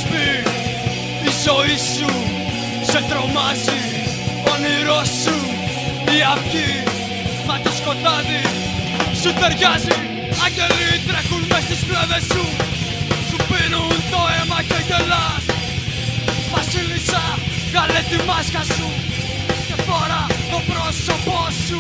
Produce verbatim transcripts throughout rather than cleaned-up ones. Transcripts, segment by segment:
λάσπη η ζωή σου, σε τρομάζει όνειρό σου η αυγή, μα το σκοτάδι σου ταιριάζει. Άγγελοι τρέχουν μες στις πλευρές σου, σου πίνουν το αίμα και γελάς. Βασίλισσα, βγάλε τη μάσκα σου και φορά το πρόσωπό σου.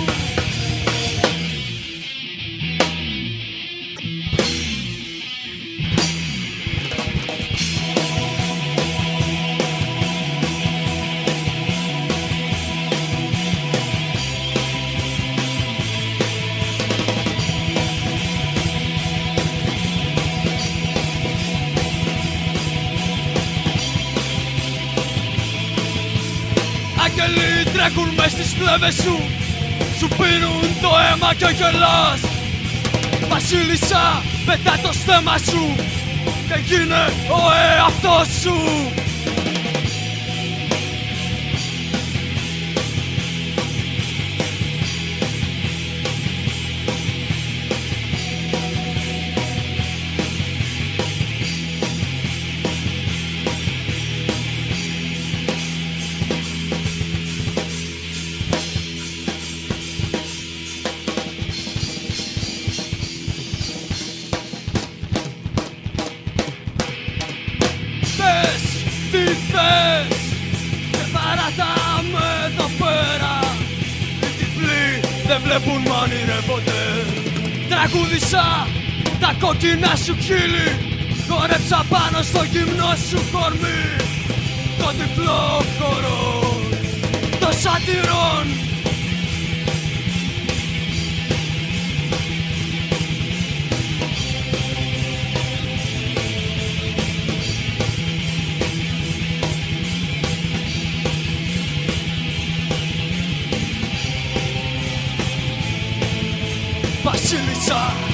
Άγγελοι τρέχουν μες στις πλευρές σου, σου πίνουν το αίμα και γελάς. Βασίλισσα, πετά το στέμμα σου και γίνε ο εαυτός σου. Τι θες και παρατάμε εδώ πέρα. Οι τυφλοί δεν βλέπουν μ' ονειρεύονται. Τραγούδισα τα κόκκινα σου χείλη, χόρεψα πάνω στο γυμνό σου κορμί. Το τυφλό χορό των σατυρών. Βασίλισσα,